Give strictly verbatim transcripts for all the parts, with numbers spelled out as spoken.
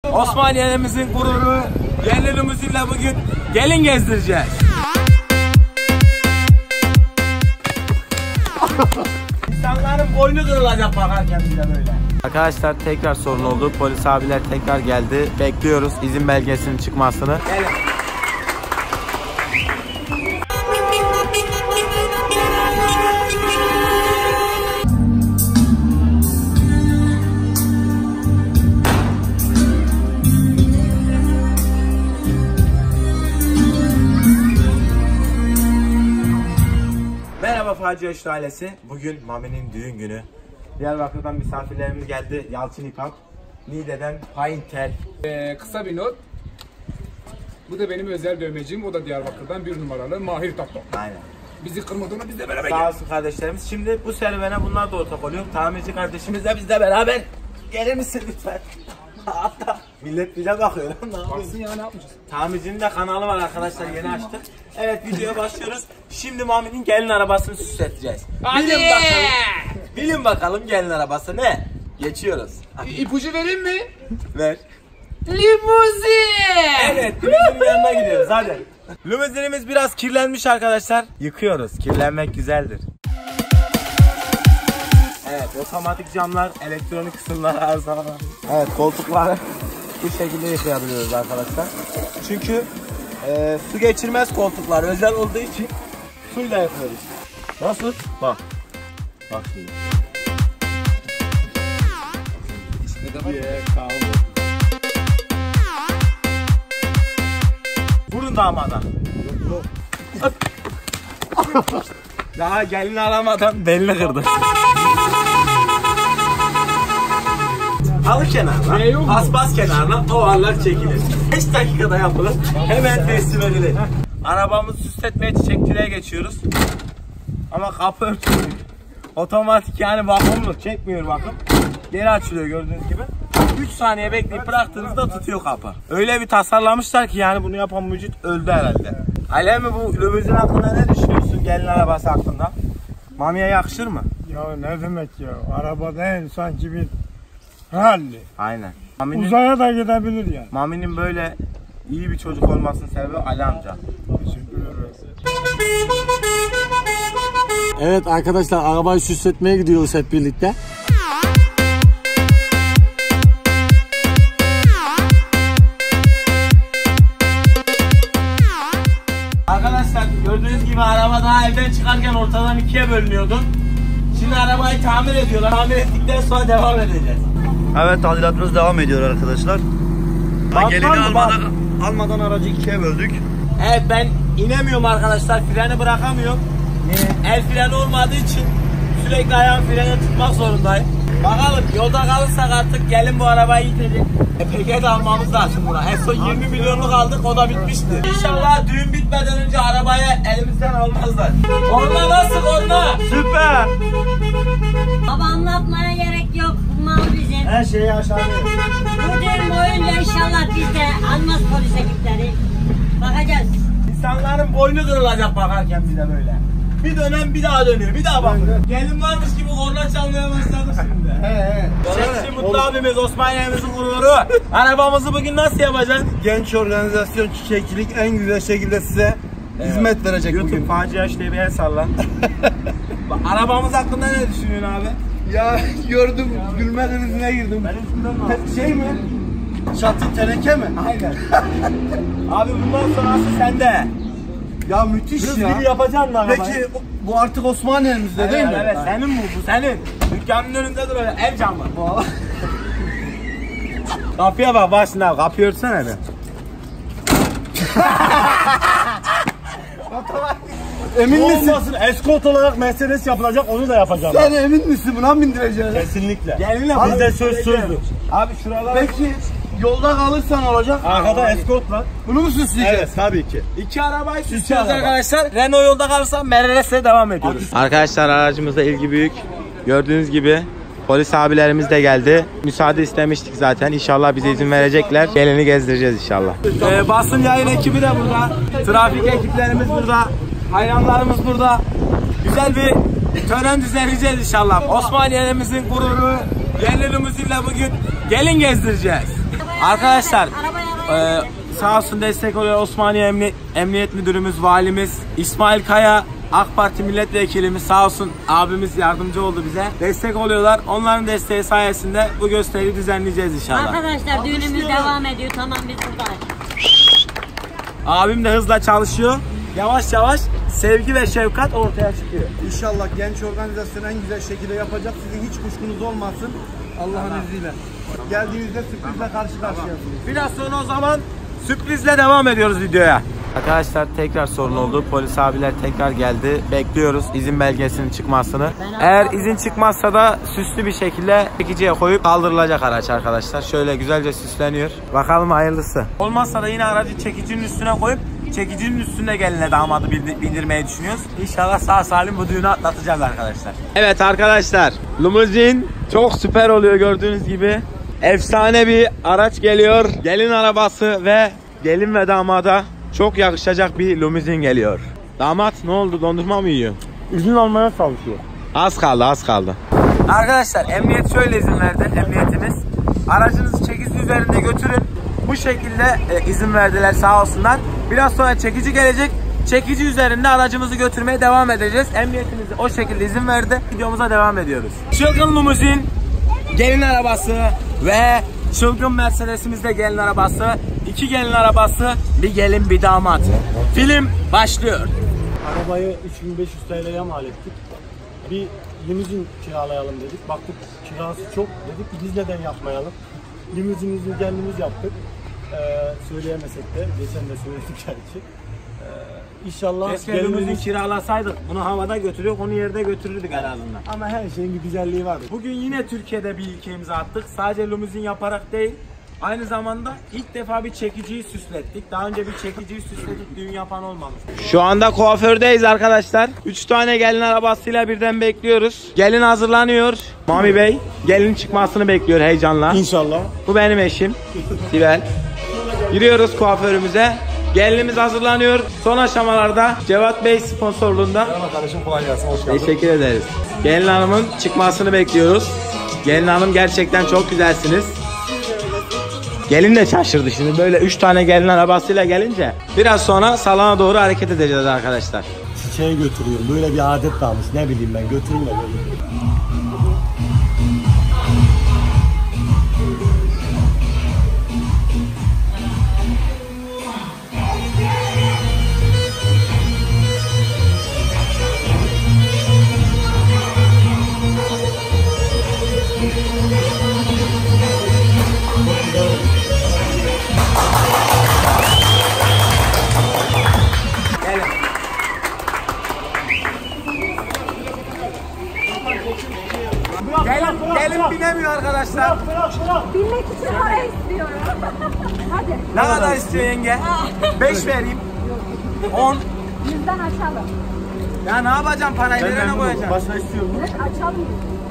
Osmaniye'mizin gururu, yerli limuzinle bugün gelin gezdireceğiz. İnsanların boynu kırılacak bakarken bile böyle. Arkadaşlar tekrar sorun oldu. Polis abiler tekrar geldi. Bekliyoruz izin belgesinin çıkmasını. Gelin. Merhaba Facia Yaşlı ailesi. Bugün Mami'nin düğün günü. Diyarbakır'dan misafirlerimiz geldi. Yalçın İpap, Niğde'den Painter. Ee, kısa bir not. Bu da benim özel dövmeciyim. O da Diyarbakır'dan bir numaralı Mahir Tatlı. Aynen. Bizi kırmadığına biz de beraber Sağ olsun kardeşlerimiz. Şimdi bu serüvene bunlar da ortak oluyor. Tamirci kardeşimiz de bizle beraber. Gelir misin lütfen? Hatta millet bize bakıyor. Baksın ya, ne yapmışız? Tamircinin de kanalı var arkadaşlar, yeni açtık. Evet, videoya başlıyoruz. Şimdi Mami'nin gelin arabasını süsleteceğiz. Hadi. Bilin bakalım. Bilin bakalım gelin arabası ne? Geçiyoruz. İpucu vereyim mi? Ver. Limuzin. Evet, limuzinin yanına gidiyoruz hadi. Limuzinimiz biraz kirlenmiş arkadaşlar. Yıkıyoruz. Kirlenmek güzeldir. Evet, otomatik camlar, elektronik kısımlar arızalar. Evet, koltukları bu şekilde yıkayabiliyoruz arkadaşlar. Çünkü e, su geçirmez koltuklar özel olduğu için suyla yapıyoruz. Nasıl? Bak. Bak şimdi. Vurun damada. Daha gelin alamadan belini kırdı. Halı kenarına, paspas kenarına ovallar çekilir. beş dakikada yapılır, hemen teslim edilir. Arabamızı süsletmeye çiçekçiliğe geçiyoruz. Ama kapı örtülü. Otomatik, yani vakumlu, çekmiyor vakum. Geri açılıyor gördüğünüz gibi. üç saniye bekleyip bıraktığınızda tutuyor kapı. Öyle bir tasarlamışlar ki yani bunu yapan mucit öldü herhalde. Alemi, bu limuzin hakkında ne düşünüyorsun, gelin arabası hakkında? Mami'ye yakışır mı? Ya ne demek ya, araba değil sanki bir ralli. Aynen. Mami'nin, uzaya da gidebilir yani. Mami'nin böyle iyi bir çocuk olmasının sebebi Ali amca. Evet arkadaşlar, arabayı süsletmeye gidiyoruz hep birlikte. Arkadaşlar gördüğünüz gibi araba daha evden çıkarken ortadan ikiye bölünüyordu. Şimdi arabayı tamir ediyorlar. Tamir ettikten sonra devam edeceğiz. Evet, tadilatımız devam ediyor arkadaşlar. Bak, Gelini bak, almadan, almadan aracı ikiye böldük. Evet, ben inemiyorum arkadaşlar, freni bırakamıyorum. Ee, el freni olmadığı için sürekli ayağım freni tutmak zorundayım. Bakalım, yolda kalırsak artık gelin bu arabayı itecek. E P G de almamız lazım buna. En son yirmi milyonluk aldık, o da bitmişti. İnşallah düğün bitmeden önce arabayı elimizden almazlar. Korna nasıl korna? Süper. Baba, anlatmaya gerek yok. Mal bizim. Her şeyi aşağıya. Bu düğün boyunca inşallah biz de almaz polis ekipleri. Bakacağız. İnsanların boynu kırılacak bakarken bile böyle. Bir dönem bir daha dönüyor, bir daha bakıyor. Gelin varmış gibi korna çalmaya başladık şimdi. He he. Çekçi Mutlu abimiz, Osmaniye'mizin gururu. Arabamızı bugün nasıl yapacağız? Genç organizasyon çiçekçilik en güzel şekilde size evet. hizmet verecek YouTube bugün. Facia Yaşlı bir el sallan. Arabamız hakkında ne düşünüyorsun abi? Ya gördüm, gülme krizine girdim. Benim üstümden mi aldın? Şey mi? Çatı teneke mi? Aynen. Abi bundan sonrası sende. Ya müthiş Hız ya. gibi yapacaksın lan arabayı. Peki bu artık Osmaniye'mizde Evet, değil mi? evet, senin bu, bu senin. Dükkanın önünde duruyor, ev camı. Kapıya bak, bak şimdi abi, kapıyı örtsene bir. Emin misin? Olmasın, eskort olarak Mercedes yapılacak, onu da yapacağım. Sen emin misin buna mı bindireceğiz? Kesinlikle. Gelinle bizde söz sözdür. Abi şuralar. Peki yolda kalırsan olacak. Arkada eskort var. Bunu mu süsleyeceğiz? Evet, tabii ki. İki arabayı süsleyeceğiz arkadaşlar. Renault yolda kalırsa Mercedes'le devam ediyoruz. Arkadaşlar aracımızda ilgi büyük. Gördüğünüz gibi polis abilerimiz de geldi. Müsaade istemiştik zaten. İnşallah bize izin verecekler. Gelini gezdireceğiz inşallah. Ee, basın yayın ekibi de burada. Trafik ekiplerimiz burada. Hayranlarımız burada. Güzel bir tören düzenleyeceğiz inşallah. Osmaniye'mizin gururu, yerli limuzinle bugün gelin gezdireceğiz. Arkadaşlar e, sağ olsun destek oluyor Osmaniye Emniyet, Emniyet Müdürümüz, valimiz İsmail Kaya, AK Parti milletvekilimiz sağ olsun abimiz yardımcı oldu bize. Destek oluyorlar. Onların desteği sayesinde bu gösteriyi düzenleyeceğiz inşallah. Arkadaşlar düğünümüz devam ediyor. Tamam biz buradayız. Abim de hızla çalışıyor. Yavaş yavaş sevgi ve şefkat ortaya çıkıyor. İnşallah genç organizasyonu en güzel şekilde yapacak. Sizin hiç kuşkunuz olmasın. Allah'ın izniyle. Geldiğinizde sürprizle karşı karşıyasınız. Biraz sonra o zaman sürprizle devam ediyoruz videoya. Arkadaşlar tekrar sorun oldu. Polis abiler tekrar geldi. Bekliyoruz izin belgesinin çıkmasını. Eğer izin çıkmazsa da süslü bir şekilde çekiciye koyup kaldırılacak araç arkadaşlar. Şöyle güzelce süsleniyor. Bakalım hayırlısı. Olmazsa da yine aracı çekicinin üstüne koyup çekicinin üstünde geline damadı bindirmeyi düşünüyoruz. İnşallah sağ salim bu düğünü atlatacağız arkadaşlar. Evet arkadaşlar, limuzin çok süper oluyor gördüğünüz gibi. Efsane bir araç geliyor. Gelin arabası ve gelin ve damada çok yakışacak bir limuzin geliyor. Damat ne oldu, dondurma mı yiyor? İzin almaya çalışıyor. Az kaldı az kaldı. Arkadaşlar emniyet şöyle izin verdi, emniyetimiz. Aracınızı çekici üzerinde götürün. Bu şekilde e, izin verdiler sağ olsunlar. Biraz sonra çekici gelecek. Çekici üzerinde aracımızı götürmeye devam edeceğiz. Emniyetimiz de o şekilde izin verdi. Videomuza devam ediyoruz. Çılgın limuzin, gelin arabası ve çılgın Mercedes'imiz de gelin arabası. İki gelin arabası, bir gelin bir damat. Film başlıyor. Arabayı üç bin beş yüz T L'ye mal ettik. Bir limuzin kiralayalım dedik. Baktık kirası çok. Dedik ki biz neden yapmayalım? Limuzinimizi kendimiz yaptık. Ee, söyleyemesek de, geçen de söyledik gerçi. Ee, İnşallah Keşke limuzin kiralasaydık. Bunu havada götürüyor, onu yerde götürürdük en azından. Ama her şeyin bir güzelliği vardı. Bugün yine Türkiye'de bir ilke imza attık. Sadece limuzin yaparak değil, aynı zamanda ilk defa bir çekiciyi süslettik. Daha önce bir çekiciyi süsletip düğün yapan olmamış. Şu anda kuafördeyiz arkadaşlar. Üç tane gelin arabasıyla birden bekliyoruz. Gelin hazırlanıyor. Mami Bey gelin çıkmasını bekliyor heyecanla. İnşallah. Bu benim eşim Sibel. Giriyoruz kuaförümüze. Gelinimiz hazırlanıyor. Son aşamalarda Cevat Bey sponsorluğunda. Merhaba kardeşim, kolay gelsin. Hoş geldin. Teşekkür ederiz. Gelin hanımın çıkmasını bekliyoruz. Gelin hanım gerçekten çok güzelsiniz. Gelin de şaşırdı şimdi, böyle üç tane gelin arabasıyla gelince. Biraz sonra salona doğru hareket edeceğiz arkadaşlar. Çiçeği götürüyorum. Böyle bir adet kalmış. Ne bileyim ben, götürürüm de böyle. Gelin, gelin binemiyor arkadaşlar. Binmek için para istiyorum. Hadi. Ne kadar istiyor yenge? beş vereyim. on. Yüzden açalım. Ya ne yapacağım, parayı nereye koyacağım? Başına istiyorum. Evet açalım.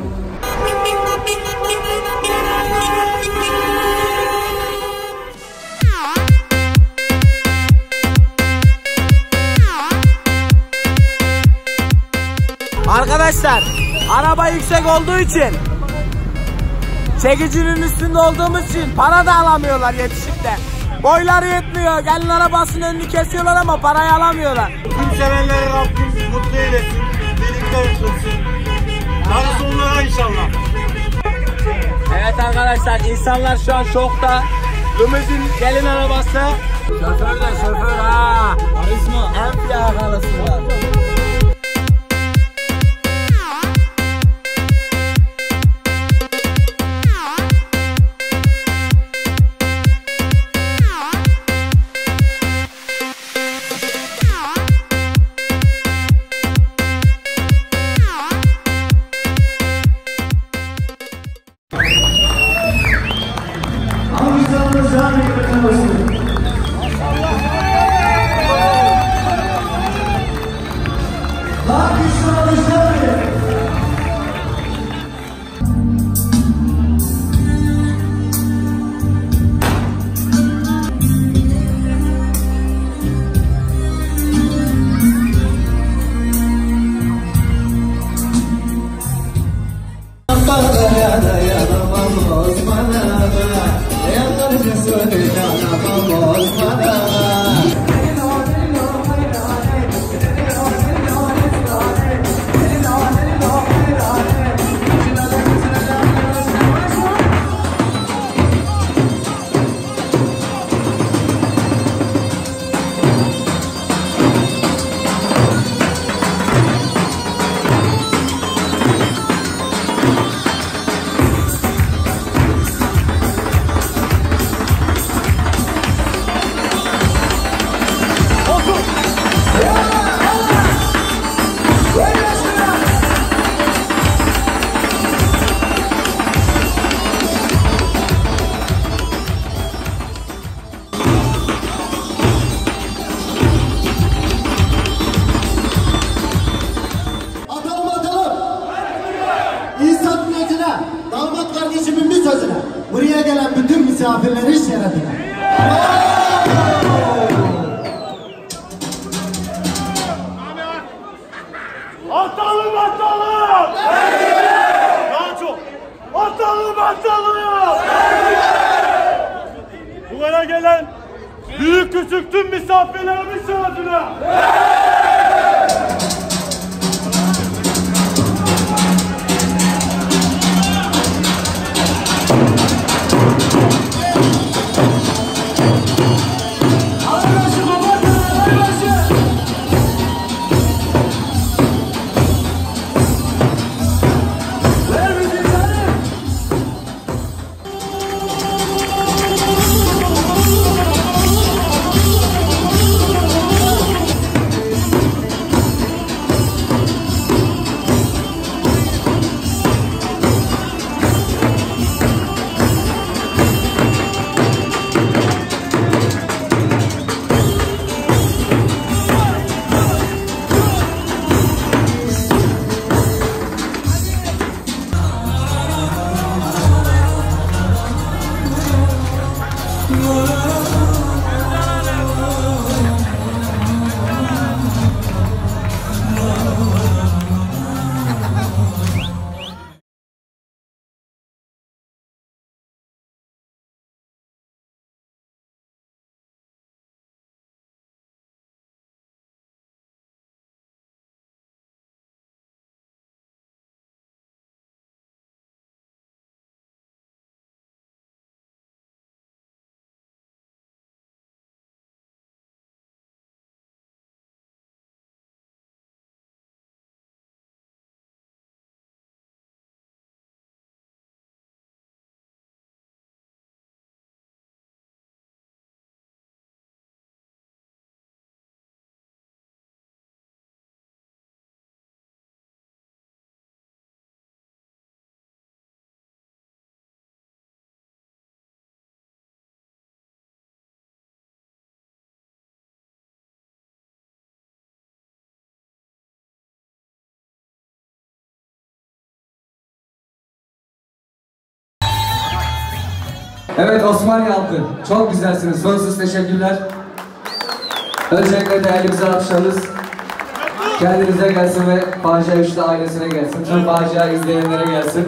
Arkadaşlar araba yüksek olduğu için, çekicinin üstünde olduğumuz için para da alamıyorlar yetişip de. Boyları yetmiyor. Gelin arabasının önünü kesiyorlar ama parayı alamıyorlar. Tüm sevenleri Rabbim mutlu eylesin. Birlikte mutlusun. Daha sonlara inşallah. Evet arkadaşlar, insanlar şu an şokta. Limuzin gelin arabası. Şoför de şoför ha. Karizma. En fiyakalısılar. Buraya gelen büyük küçük tüm misafirlerimiz adına. Evet Osmaniye halkı, çok güzelsiniz. Sonsuz teşekkürler. Öncelikle değerli güzel alkışlarınız kendinize gelsin ve Facia üçte ailesine gelsin. Tüm Facia izleyenlere gelsin.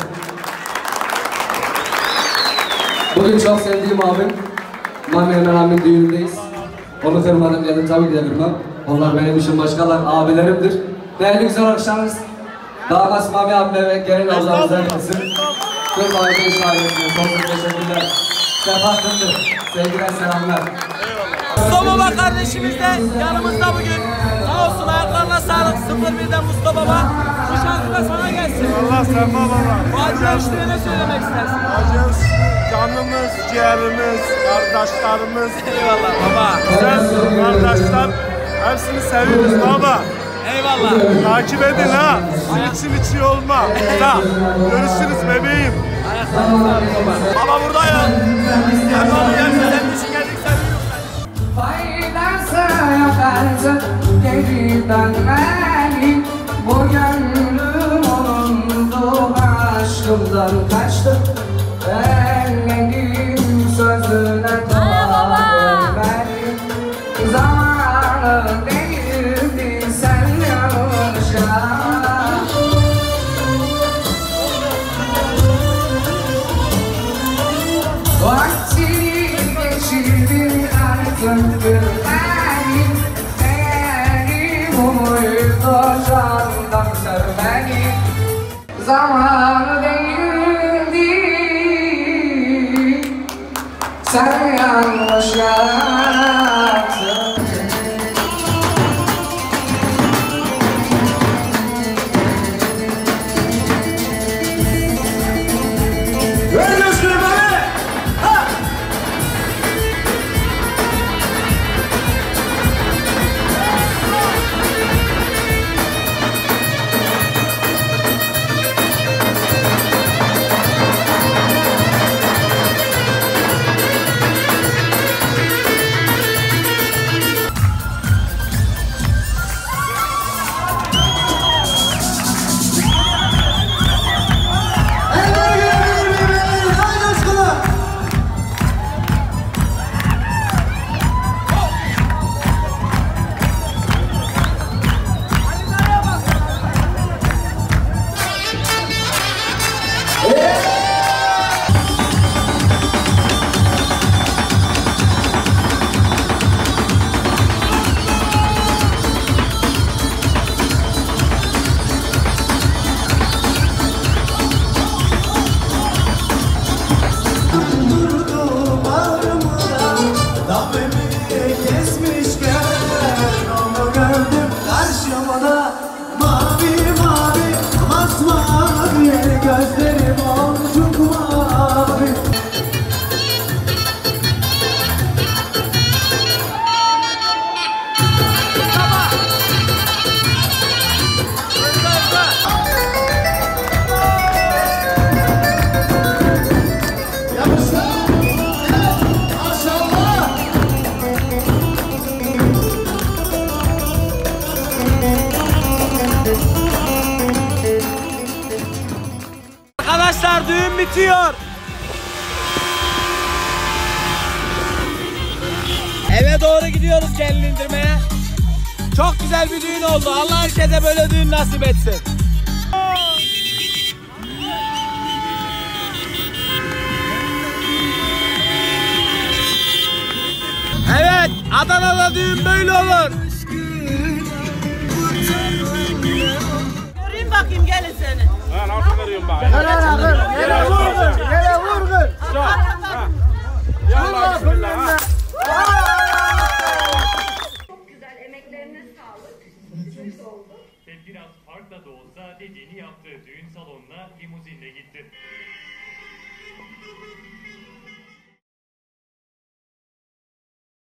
Bugün çok sevdiğim abim Mami Ömer Hamid düğünündeyiz. Onu kırmadım dedim, tabii ki de kırmam. Onlar benim için başkalar, abilerimdir. Değerli güzel alkışlarınız damat Mami abime ve gelin ablamıza gelsin. Tüm Facia üçte ailesine sonsuz teşekkürler. Sefahattin'dir. Sevgiler, selamlar. Mustafa Baba kardeşimiz de yanımızda bugün. Sağ olsun, ayaklarına sağlık. sıfır birden Mustafa Baba. Bu şarkı da sana gelsin. Allah sefa baba. Facia üçlüye ne söylemek istersin? Acımız, canımız, ciğerimiz, kardeşlerimiz. Eyvallah baba. Güzel kardeşler. Hepsini seviyoruz baba. Eyvallah. Takip edin ha. İçin içi olma. Da. Görüşürüz bebeğim. Ayaklarına sağlık baba. Baba buradayım. Sen baba gelsin. Senin için geldik, seviyoruz. Faydası yok artık geri dönmenin. Bu gönlüm olundu, aşkımdan kaçtı. Elledim sözüne tabi verdim. Zamanı değildi sen yanlışa. Vaktini geçirdin artık bir benim. Değerim umuydu candan sevmeni. Zamanı değildi sen yanlış yaptın. boncuk mavi. Arkadaşlar düğün bitiyor. Eve doğru gidiyoruz gelin indirmeye. Çok güzel bir düğün oldu. Allah herkese böyle düğün nasip etsin. Evet, Adana'da düğün böyle olur. Göreyim bakayım gelin seni. Ben nasıl görüyorum bak. Yere vur kır. Yere vur kır. Yallah bismillah.